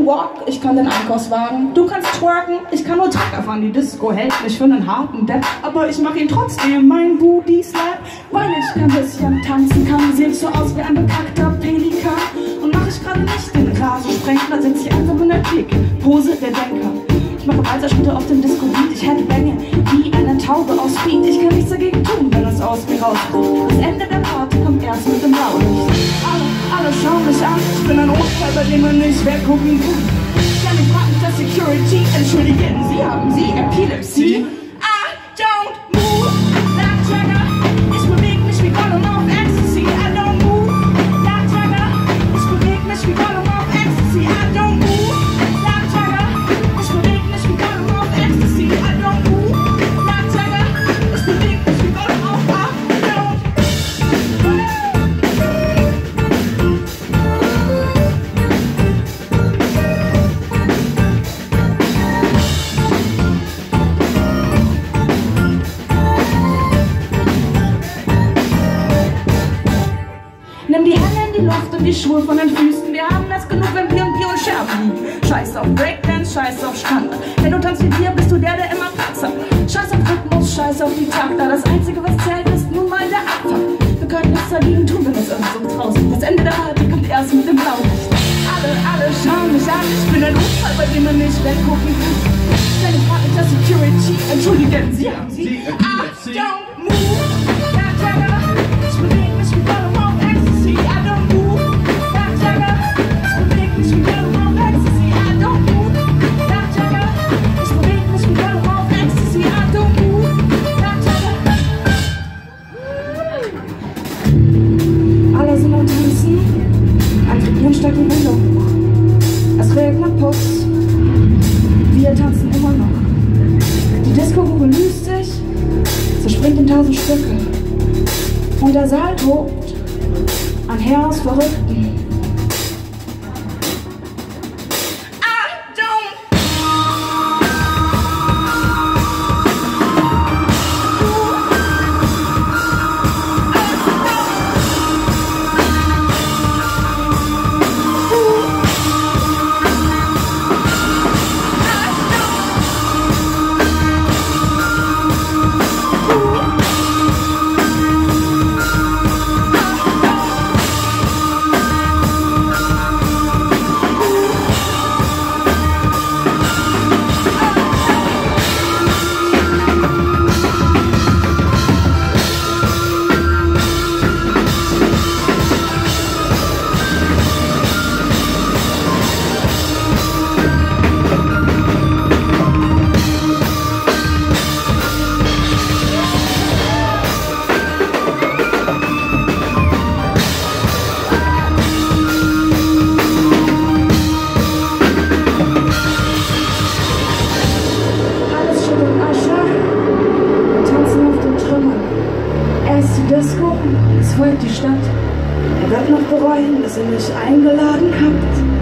Walk, ich kann den Einkaufswagen. Du kannst twerken, ich kann nur Trecker fahren. Die Disco hält mich für einen harten Depp, aber ich mach ihn trotzdem, mein Booty Slap. Weil ich ein bisschen tanzen kann, sehst so aus wie ein bekackter Pelikan. Und mach ich gerade nicht den Rasensprenger, sitz ich einfach in der Klick, Pose der Denker. Ich mache Walzerschritte auf dem Disco-Beat, ich headbange wie eine Taube aus Speed. Ich kann nichts dagegen tun, wenn es aus mir rauskommt. Das Ende der Party kommt erst mit dem Blaulicht. Alle schauen mich an, ich bin ein Unfall, bei dem man nicht weggucken kann. Ständig fragt mich der Security, entschuldigen Sie, haben Sie Epilepsie? I don't move like Jagger, ich beweg mich wie Gollum auf Ecstasy. I don't move like Jagger, ich beweg mich wie Gollum auf Ecstasy. I don't move like Jagger, ich beweg mich wie Gollum auf Ecstasy. I don't move like Jagger, ich beweg mich wie Gollum auf Nimm die Hände in die Luft und die Schuhe von den Füßen. Wir haben es genug, wenn wir und Bier und Scherben liegen. Scheiß auf Breakdance, scheiß auf Standard. Wenn du tanzt wie wir, bist du der immer Platz hat. Scheiß auf Rhythmus, scheiß auf die Takter. Das Einzige, was zählt, ist nun mal der Abfall. Wir können nichts dagegen tun, wenn es uns so draußen. Das Ende der Party kommt erst mit dem Blaulicht. Alle schauen mich an. Ich bin ein Unfall, bei dem man nicht weggucken kann. Stell die Frage der Security. Entschuldigen Sie, haben Sie I don't move like Jagger. Ich beweg mich wie Gollum auf Ecstasy. I don't move like Jagger. Ich beweg mich wie Gollum auf Ecstasy. I don't move like Jagger. Ich beweg mich wie Gollum auf Ecstasy. I don't move like Jagger. Alle sind am Tanzen, als Vibrieren statt die Window hoch. Es regnet Puss, wir tanzen immer noch. Die Disco-Kugel löst sich, zerspringt in 1000 Stücke. Und der Saal tobt, ein Heer aus Verrückten. Disco, es folgt die Stadt. Er wird noch bereuen, dass ihr mich eingeladen habt.